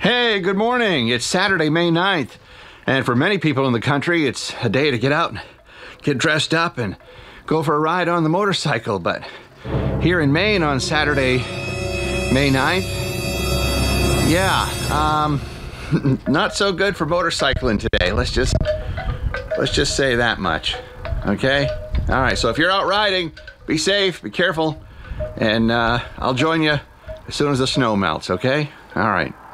Hey, good morning. It's Saturday, May 9th. And for many people in the country, it's a day to get out and get dressed up and go for a ride on the motorcycle. But here in Maine on Saturday, May 9th, not so good for motorcycling today. Let's just say that much, okay? All right, so if you're out riding, be safe, be careful, and I'll join you as soon as the snow melts, okay? All right.